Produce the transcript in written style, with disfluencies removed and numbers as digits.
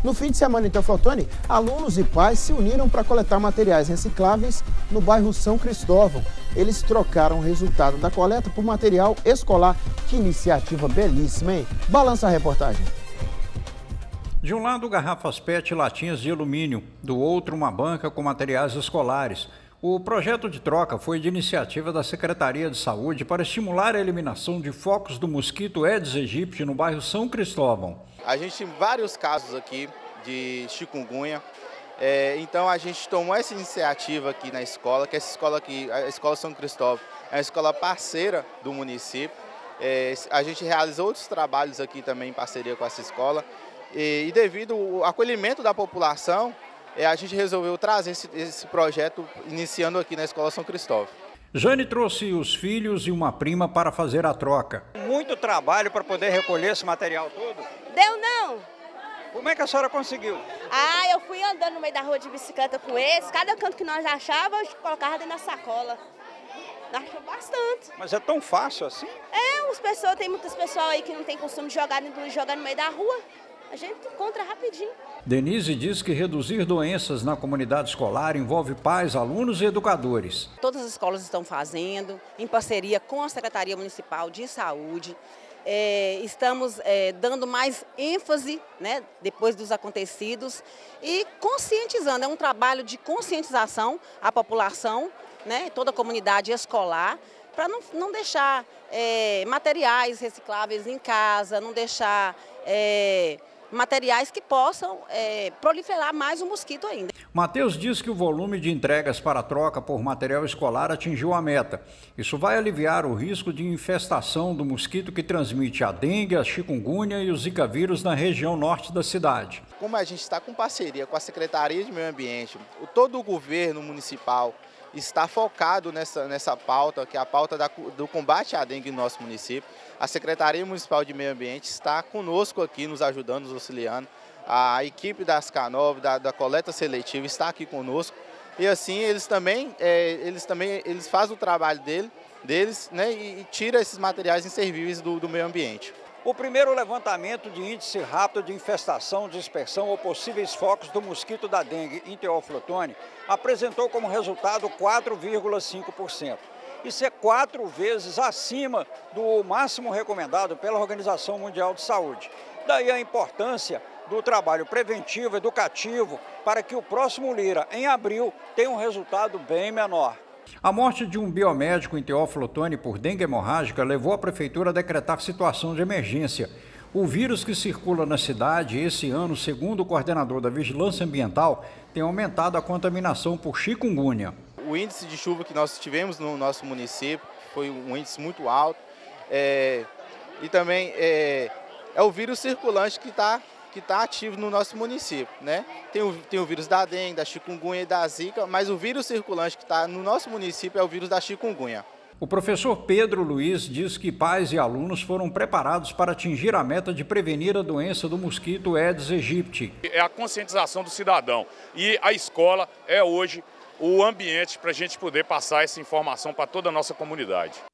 No fim de semana em Teoflotone, alunos e pais se uniram para coletar materiais recicláveis no bairro São Cristóvão. Eles trocaram o resultado da coleta por material escolar. Que iniciativa belíssima, hein? Balança a reportagem. De um lado, garrafas PET e latinhas de alumínio, do outro, uma banca com materiais escolares. O projeto de troca foi de iniciativa da Secretaria de Saúde para estimular a eliminação de focos do mosquito Aedes aegypti no bairro São Cristóvão. A gente tem vários casos aqui de chikungunya, então a gente tomou essa iniciativa aqui na escola, que essa escola aqui, a Escola São Cristóvão, é uma escola parceira do município. A gente realiza outros trabalhos aqui também em parceria com essa escola e devido ao acolhimento da população, a gente resolveu trazer esse projeto iniciando aqui na Escola São Cristóvão. Jane trouxe os filhos e uma prima para fazer a troca. Muito trabalho para poder recolher esse material todo? Deu não. Como é que a senhora conseguiu? Eu fui andando no meio da rua de bicicleta com eles, cada canto que nós achávamos, colocava dentro da sacola. Achou bastante. Mas é tão fácil assim? Tem muitas pessoas aí que não tem costume de jogar no meio da rua. A gente encontra rapidinho. Denise diz que reduzir doenças na comunidade escolar envolve pais, alunos e educadores. Todas as escolas estão fazendo, em parceria com a Secretaria Municipal de Saúde. Estamos dando mais ênfase, né, depois dos acontecidos e conscientizando. É um trabalho de conscientização à população, né, toda a comunidade escolar, para não deixar materiais recicláveis em casa, não deixar materiais que possam proliferar mais o mosquito ainda. Matheus diz que o volume de entregas para troca por material escolar atingiu a meta. Isso vai aliviar o risco de infestação do mosquito que transmite a dengue, a chikungunya e o zika vírus na região norte da cidade. Como a gente está com parceria com a Secretaria de Meio Ambiente, todo o governo municipal está focado nessa pauta, que é a pauta do combate à dengue no nosso município. A Secretaria Municipal de Meio Ambiente está conosco aqui, nos ajudando, nos auxiliando. A equipe da Ascanov, da coleta seletiva, está aqui conosco. E assim, eles fazem o trabalho deles, né, e tiram esses materiais inservíveis do meio ambiente. O primeiro levantamento de índice rápido de infestação, dispersão ou possíveis focos do mosquito da dengue em Teoflotone apresentou como resultado 4,5%. Isso é 4 vezes acima do máximo recomendado pela Organização Mundial de Saúde. Daí a importância do trabalho preventivo, educativo, para que o próximo Lira, em abril, tenha um resultado bem menor. A morte de um biomédico em Teoflotone por dengue hemorrágica levou a prefeitura a decretar situação de emergência. O vírus que circula na cidade esse ano, segundo o coordenador da Vigilância Ambiental, tem aumentado a contaminação por chikungunya. O índice de chuva que nós tivemos no nosso município foi um índice muito alto e também é o vírus circulante que está ativo no nosso município, né? Tem o vírus da dengue, da chikungunya e da zika, mas o vírus circulante que está no nosso município é o vírus da chikungunya. O professor Pedro Luiz diz que pais e alunos foram preparados para atingir a meta de prevenir a doença do mosquito Aedes aegypti. É a conscientização do cidadão e a escola é hoje o ambiente para a gente poder passar essa informação para toda a nossa comunidade.